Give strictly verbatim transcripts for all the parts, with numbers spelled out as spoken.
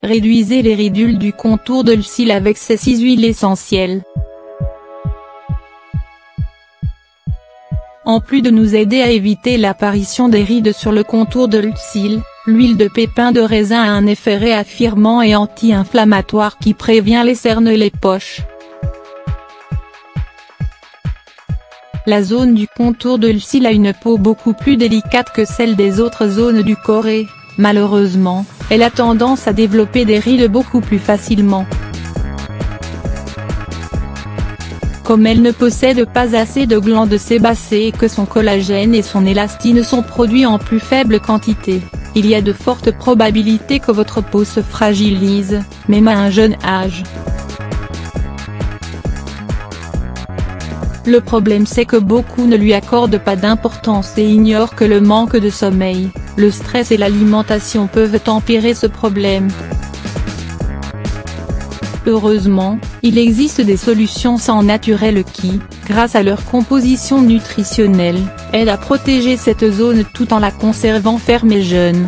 Réduisez les ridules du contour de cils avec ces six huiles essentielles. En plus de nous aider à éviter l'apparition des rides sur le contour de cils, l'huile de pépin de raisin a un effet réaffirmant et anti-inflammatoire qui prévient les cernes et les poches. La zone du contour de cils a une peau beaucoup plus délicate que celle des autres zones du corps et, malheureusement, elle a tendance à développer des rides beaucoup plus facilement. Comme elle ne possède pas assez de glandes sébacées et que son collagène et son élastine sont produits en plus faible quantité, il y a de fortes probabilités que votre peau se fragilise, même à un jeune âge. Le problème c'est que beaucoup ne lui accordent pas d'importance et ignorent que le manque de sommeil, le stress et l'alimentation peuvent empirer ce problème. Heureusement, il existe des solutions sans naturelles qui, grâce à leur composition nutritionnelle, aident à protéger cette zone tout en la conservant ferme et jeune.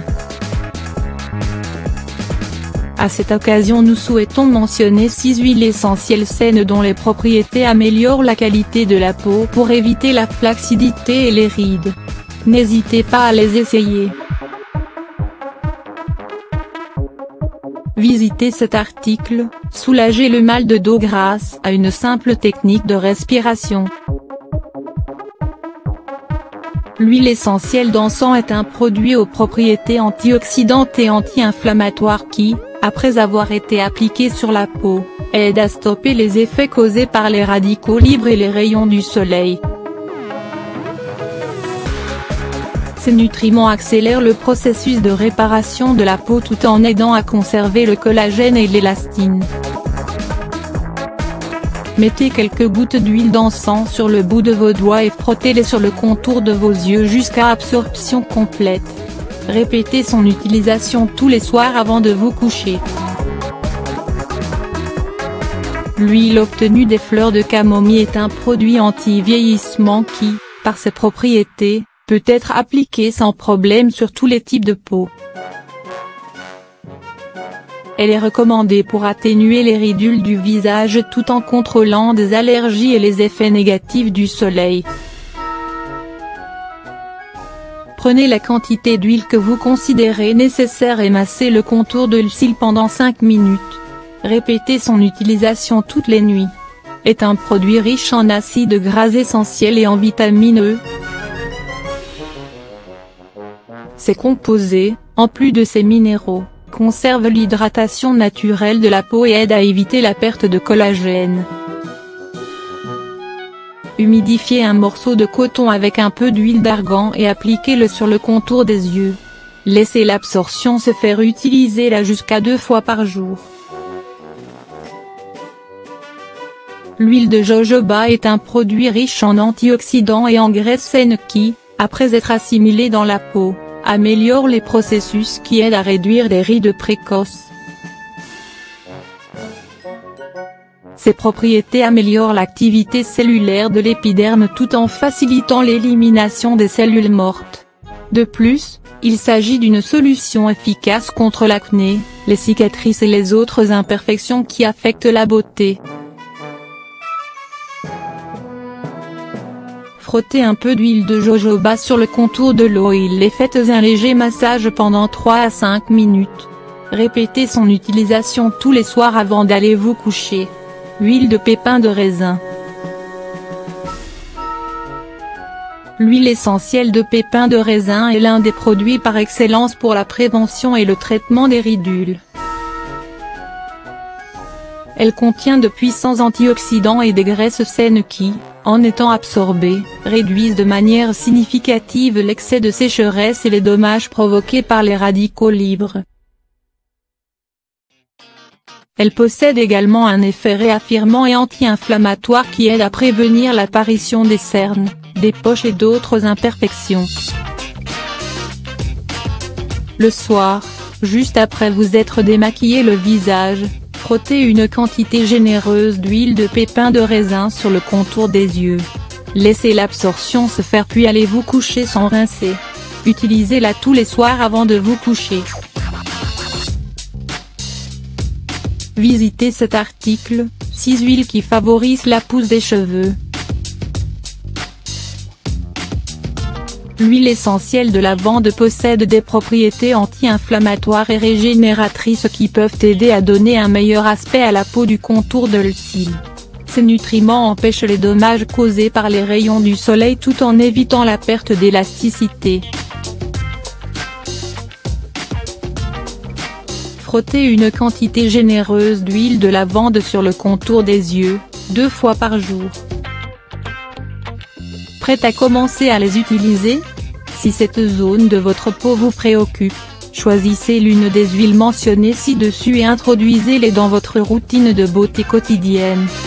À cette occasion nous souhaitons mentionner six huiles essentielles saines dont les propriétés améliorent la qualité de la peau pour éviter la flacidité et les rides. N'hésitez pas à les essayer. Visitez cet article, soulagez le mal de dos grâce à une simple technique de respiration. L'huile essentielle d'encens est un produit aux propriétés antioxydantes et anti-inflammatoires qui, après avoir été appliqué sur la peau, aide à stopper les effets causés par les radicaux libres et les rayons du soleil. Ces nutriments accélèrent le processus de réparation de la peau tout en aidant à conserver le collagène et l'élastine. Mettez quelques gouttes d'huile d'encens sur le bout de vos doigts et frottez-les sur le contour de vos yeux jusqu'à absorption complète. Répétez son utilisation tous les soirs avant de vous coucher. L'huile obtenue des fleurs de camomille est un produit anti-vieillissement qui, par ses propriétés, peut être appliquée sans problème sur tous les types de peau. Elle est recommandée pour atténuer les ridules du visage tout en contrôlant des allergies et les effets négatifs du soleil. Prenez la quantité d'huile que vous considérez nécessaire et massez le contour de cils pendant cinq minutes. Répétez son utilisation toutes les nuits. Est un produit riche en acides gras essentiels et en vitamine E. Ces composés, en plus de ces minéraux, conservent l'hydratation naturelle de la peau et aident à éviter la perte de collagène. Humidifiez un morceau de coton avec un peu d'huile d'argan et appliquez-le sur le contour des yeux. Laissez l'absorption se faire, utilisez-la jusqu'à deux fois par jour. L'huile de jojoba est un produit riche en antioxydants et en graisses saines qui, après être assimilée dans la peau, améliore les processus qui aident à réduire les rides précoces. Ces propriétés améliorent l'activité cellulaire de l'épiderme tout en facilitant l'élimination des cellules mortes. De plus, il s'agit d'une solution efficace contre l'acné, les cicatrices et les autres imperfections qui affectent la beauté. Frottez un peu d'huile de jojoba sur le contour de l'œil et faites un léger massage pendant trois à cinq minutes. Répétez son utilisation tous les soirs avant d'aller vous coucher. Huile de pépin de raisin. L'huile essentielle de pépin de raisin est l'un des produits par excellence pour la prévention et le traitement des ridules. Elle contient de puissants antioxydants et des graisses saines qui, en étant absorbées, réduisent de manière significative l'excès de sécheresse et les dommages provoqués par les radicaux libres. Elle possède également un effet réaffirmant et anti-inflammatoire qui aide à prévenir l'apparition des cernes, des poches et d'autres imperfections. Le soir, juste après vous être démaquillé le visage, frottez une quantité généreuse d'huile de pépin de raisin sur le contour des yeux. Laissez l'absorption se faire puis allez vous coucher sans rincer. Utilisez-la tous les soirs avant de vous coucher. Visitez cet article, six huiles qui favorisent la pousse des cheveux. L'huile essentielle de lavande possède des propriétés anti-inflammatoires et régénératrices qui peuvent aider à donner un meilleur aspect à la peau du contour de le cils. Ces nutriments empêchent les dommages causés par les rayons du soleil tout en évitant la perte d'élasticité. Frottez une quantité généreuse d'huile de lavande sur le contour des yeux, deux fois par jour. Prête à commencer à les utiliser? Si cette zone de votre peau vous préoccupe, choisissez l'une des huiles mentionnées ci-dessus et introduisez-les dans votre routine de beauté quotidienne.